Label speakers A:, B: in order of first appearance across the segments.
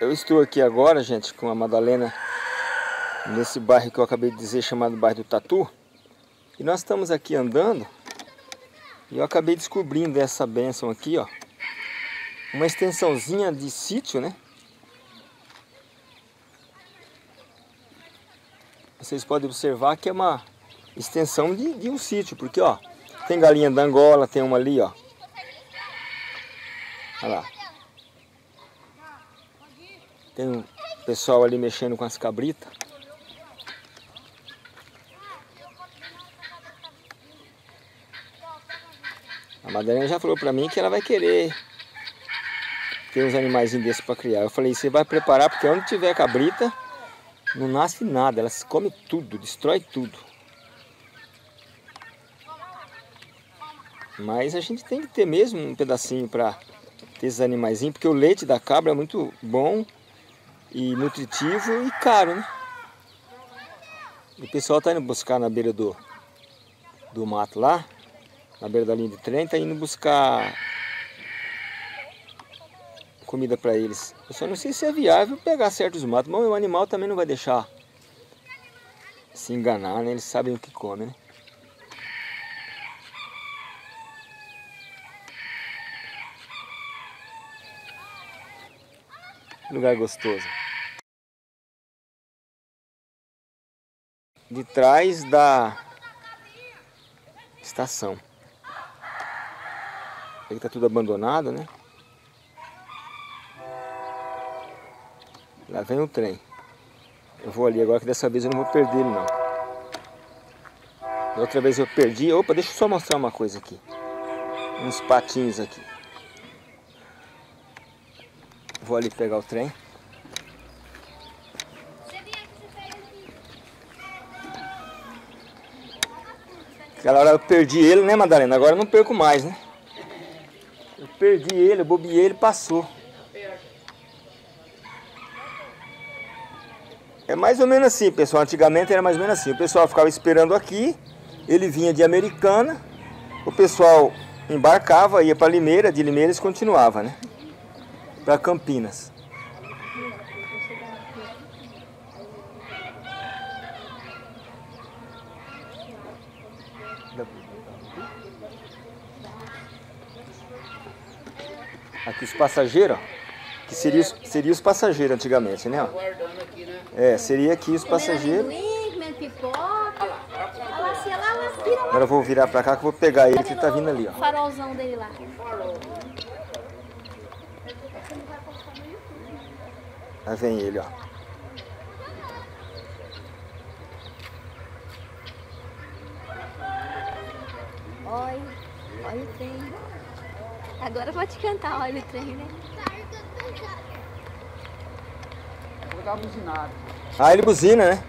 A: Eu estou aqui agora, gente, com a Madalena, nesse bairro que eu acabei de dizer, chamado bairro do Tatu. E nós estamos aqui andando e eu acabei descobrindo essa bênção aqui, ó. Uma extensãozinha de sítio, né? Vocês podem observar que é uma extensão de um sítio, porque, ó, tem galinha da Angola, tem uma ali, ó. Olha lá. Tem um pessoal ali mexendo com as cabritas. A Madalena já falou pra mim que ela vai querer ter uns animaizinhos desses pra criar. Eu falei, você vai preparar, porque onde tiver cabrita, não nasce nada. Ela se come tudo, destrói tudo. Mas a gente tem que ter mesmo um pedacinho pra ter esses animaizinhos, porque o leite da cabra é muito bom e nutritivo e caro, né? O pessoal tá indo buscar na beira do mato lá, na beira da linha de trem, tá indo buscar comida para eles. Eu só não sei se é viável pegar certos matos, mas o animal também não vai deixar se enganar, né? Eles sabem o que comem, né? Lugar gostoso. De trás da estação. Aqui tá tudo abandonado, né? Lá vem o trem. Eu vou ali agora, que dessa vez eu não vou perder ele, não. Da outra vez eu perdi. Opa, deixa eu só mostrar uma coisa aqui. Uns patinhos aqui. Vou ali pegar o trem. Aquela hora eu perdi ele, né, Madalena? Agora eu não perco mais, né? Eu perdi ele, eu bobeei, ele passou. É mais ou menos assim, pessoal. Antigamente era mais ou menos assim. O pessoal ficava esperando aqui, ele vinha de Americana, o pessoal embarcava, ia para Limeira, de Limeira eles continuavam, né? Para Campinas. Aqui os passageiros, ó, que seria os passageiros antigamente, né? Ó. É, seria aqui os passageiros. Agora eu vou virar pra cá que eu vou pegar ele, que ele tá vindo ali, ó.
B: O farolzão dele lá.
A: Aí vem ele, ó.
B: Olha o trem. Agora pode cantar, olha o trem, né?
C: Vou dar uma buzinada.
A: Ah, ele buzina, né?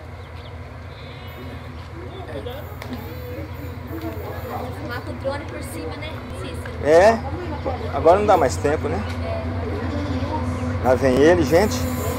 B: Filmar com o drone por cima, né, Cícero?
A: É, agora não dá mais tempo, né? Lá vem ele, gente.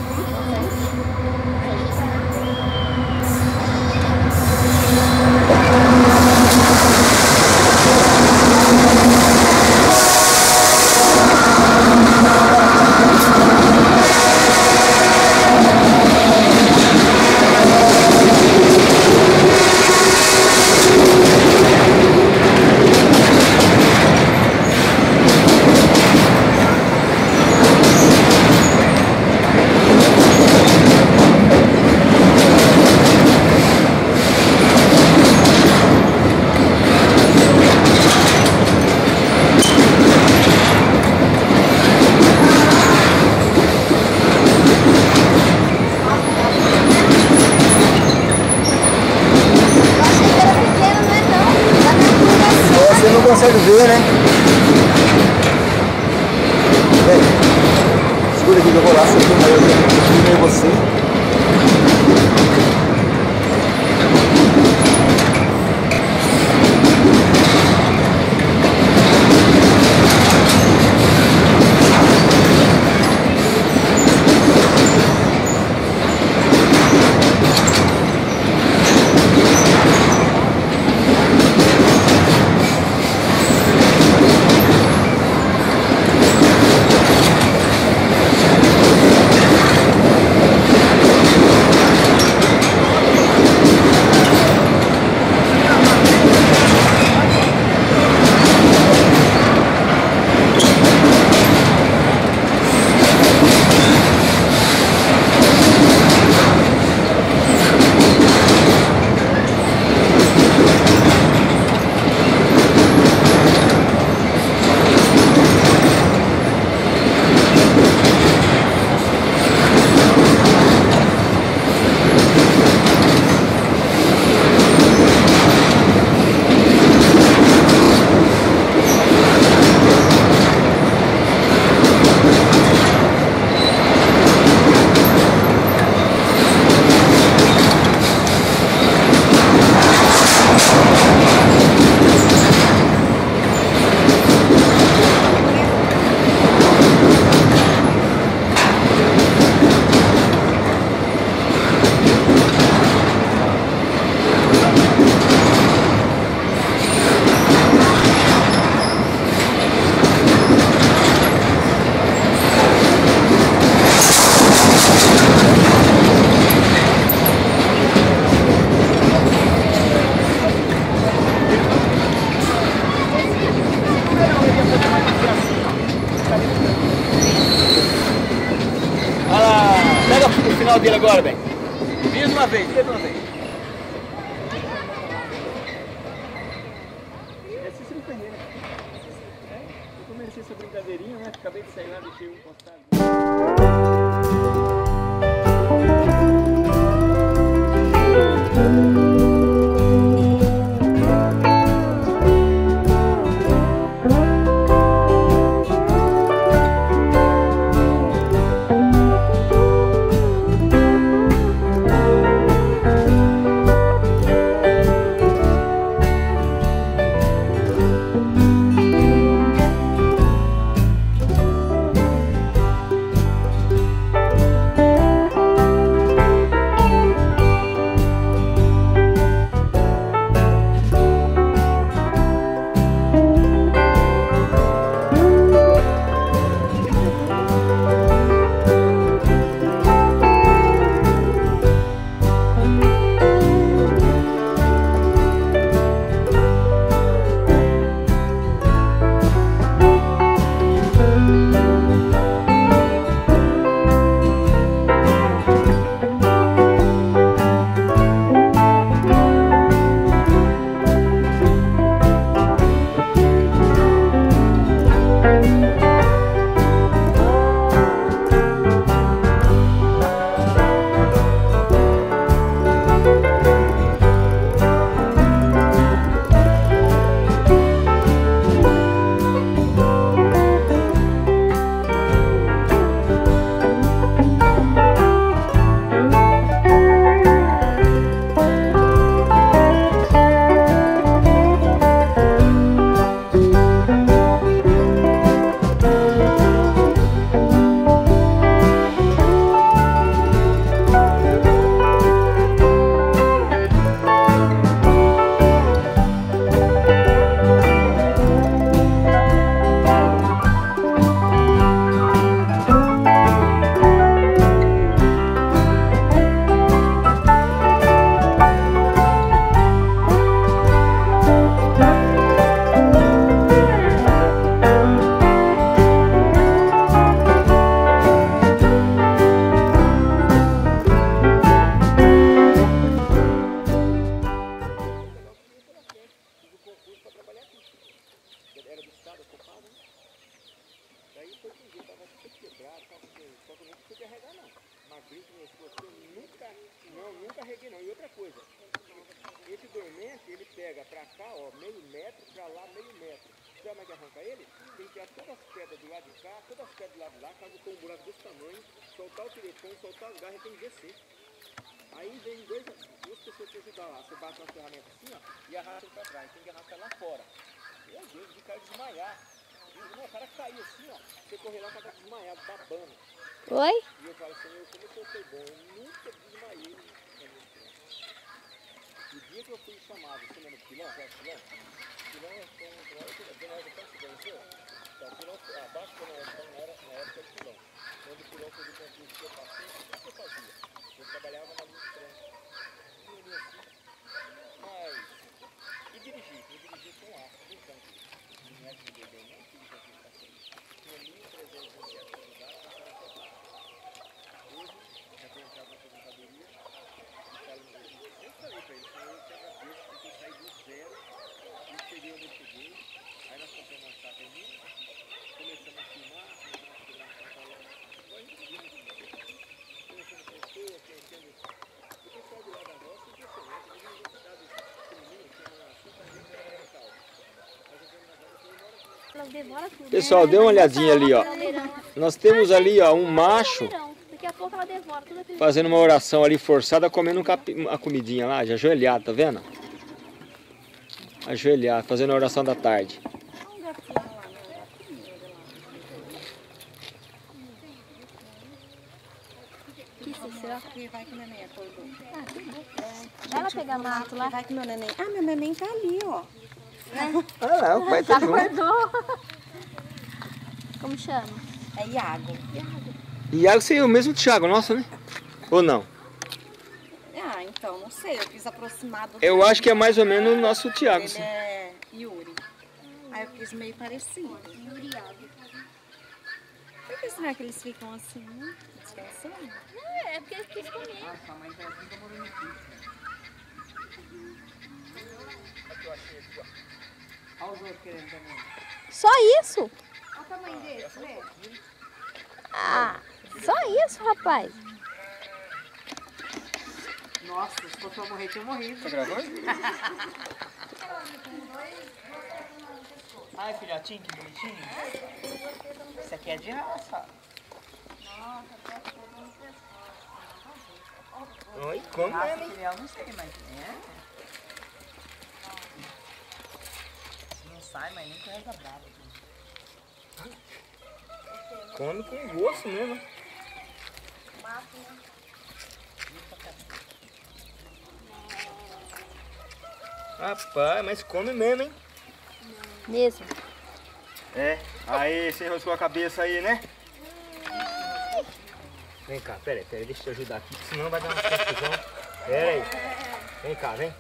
A: Consegue ver, né? Bem, segura aqui que eu vou lá, você filma você. cavalo dele agora, bem. Vira de uma vez, vira de uma vez. É Cícero Ferreira. Eu comecei essa brincadeirinha, né? Acabei de sair lá, deixei um postado. Nunca reguei não. E outra coisa, esse dormente, ele pega pra cá, ó, meio metro, pra lá meio metro. Sabe como é que arranca ele? Tem que tirar todas as pedras do lado de cá, todas as pedras do lado de lá, caso tenha um buraco desse tamanho, soltar o telefone, soltar os garras e tem que descer. Aí vem duas pessoas que ajudam lá. Você bate uma ferramenta assim, ó, e arrasta ele pra trás. Tem que arrastar lá fora. Meu Deus, o cara desmaiar. Não, o cara caiu assim, ó. Você correr lá, o cara tá desmaiado, babando.
B: Oi?
A: E eu falo, Senhor, como eu sou bom, eu nunca desmaiei. O dia que eu fui chamado, você lembra do pilão? Sabe o pilão? O pilão é um droga que a época que você conheceu? O pilão abaixo da na época do pilão. Quando o pilão foi do concurso que eu passei, o que eu fazia? Eu trabalhava na linha de trânsito. E eu assim, mas... E dirigi com ar, brincando. Não é que me deu bem, não, que eu fiz passei. Tinha 1.307 lugares para ser quebrado. Hoje, já tenho entrado na aposentadoria. Eu falei para ele, Senhor, eu te agradeço porque eu saí do zero e cheguei onde eu cheguei. Aí nós compramos uma chácara em mim, começamos a filmar, começamos a filmar a chácara lá. Agora a gente viu conhecendo pessoas, conhecendo o pessoal do lado da roça, impressionante. Eu vi uma cidade pequenininha, chama Santa Rita Local. Nós entramos na casa, eu
B: Pessoal,
A: dê uma olhadinha ali, ó. Nós temos ali, ó, um macho
B: Daqui a pouco ela devora tudo aquilo.
A: fazendo uma oração ali forçada, comendo a comidinha lá, já ajoelhado, tá vendo? Ajoelhado, fazendo a oração da tarde.
B: Que será?
D: Vai que o neném acordou.
B: Ah, que bom. Vai lá pegar mato lá.
D: Vai que meu neném... Ah, meu neném tá ali, ó.
A: Ah, o pai tá junto.
B: Acordou. Como chama?
D: É Iago.
A: Iago seria o mesmo Thiago, nossa, né? Ou não?
D: Ah, então, não sei. Eu quis aproximar do...
A: Eu acho que é mais ou menos o nosso Thiago.
D: Ele
A: Sim.
D: é Yuri. Aí eu quis meio parecido.
B: Yuri Iago.
D: Por que será que eles ficam assim, né? Descansando?
B: É porque ele quis comer.
C: Ah, sua mãe tá aqui, tá morando aqui. Aqui, eu achei aqui, ó. Olha os outros querendo também.
B: Só isso?
D: Olha o tamanho desse, né?
B: Ah, só isso, rapaz.
C: Nossa, se fosse pra morrer, tinha morrido.
A: Tá gravando?
C: Ai, filhotinho, que bonitinho. Isso aqui é de raça.
A: Oi, come
C: Raça
A: mesmo, hein?
C: filial, não sei, mas é. Se não sai, mas nem coisa brava.
A: Come com gosto mesmo. Rapaz, mas come mesmo, hein?
B: Mesmo.
A: É, aí você enroscou a cabeça aí, né? Vem cá, pera aí, deixa eu te ajudar aqui, senão vai dar uma confusão. Pera aí. Vem cá, vem.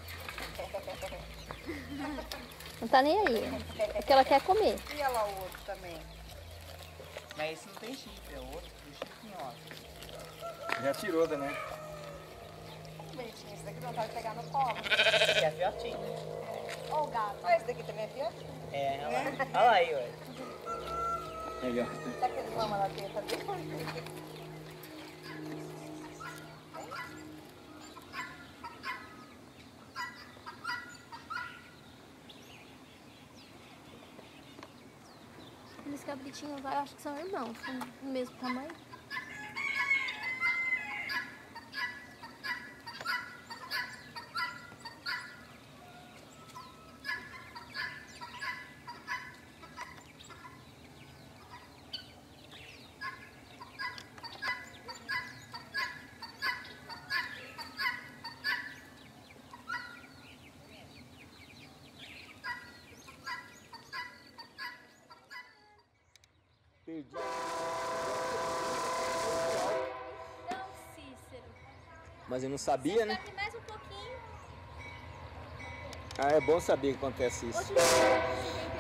B: Não tá nem aí. É que ela quer comer.
C: E olha lá o outro também. Mas esse não tem chifre, é outro, tem chifre, ó.
A: Já tirou, né?
D: Bonitinho, esse daqui não vai pegar no colo.
C: Esse aqui é fiotinho.
D: Ó o gato. Olha, esse daqui também é fiotinho.
C: É, olha lá. Olha lá aí, olha.
A: Aí, ó.
D: Será que eles vão na teta dele?
B: Aqueles cabritinhos lá, eu acho que são irmãos, são do mesmo tamanho.
A: Perdi.
B: Não, Cícero.
A: Mas eu não sabia, né?
B: Sabe mais um pouquinho.
A: Ah, é bom saber que acontece isso.
B: Outro dia.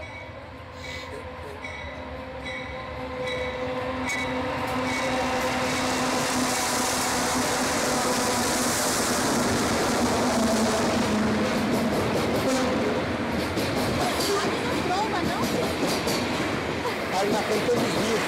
A: Ali na frente tem um desvio.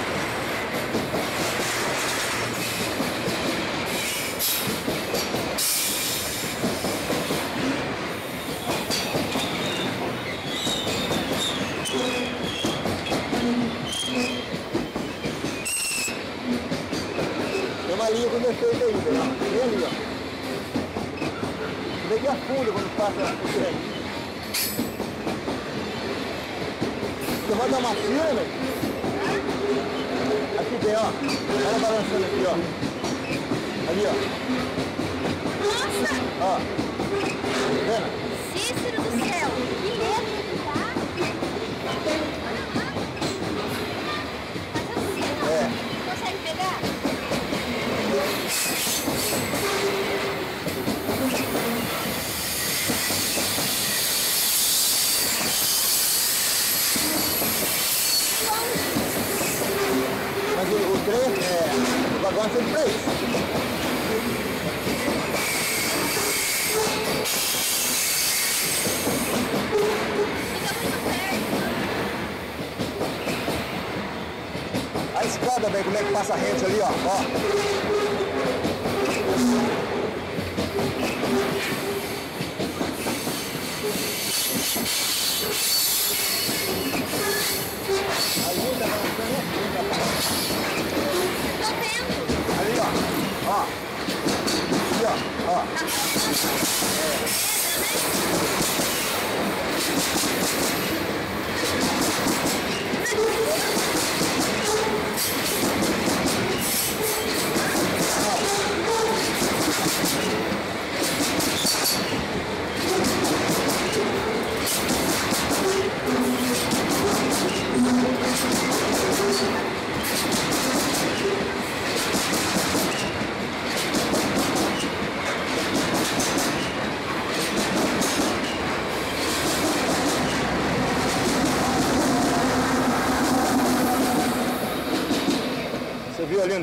A: Tem uma linha com defeito aí, ó. Vem ali, ó. Vem aqui a fundo quando passa o trem. Você vai dar uma fila, velho? Aqui tem, ó. Olha balançando aqui, ó. Ali, ó.
B: Nossa!
A: Ó. Tá vendo?
B: Cícero do céu! Que medo que tá! Olha lá! Faz assim, ó.
A: É.
B: Consegue pegar?
A: Mas o trem, o vagão é feito pra isso. A escada, velho, como é que passa a rede ali, ó. Ali tá
B: Tô vendo!
A: ali, ó. Aqui, ó.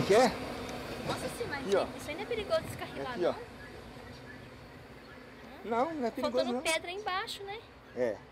A: Quer?
B: Nossa, sim, mas
A: Aqui, ó.
B: isso aí não é perigoso descarrilar,
A: Aqui, ó.
B: não?
A: Não é perigoso
B: Faltando
A: não.
B: pedra aí embaixo, né?
A: É.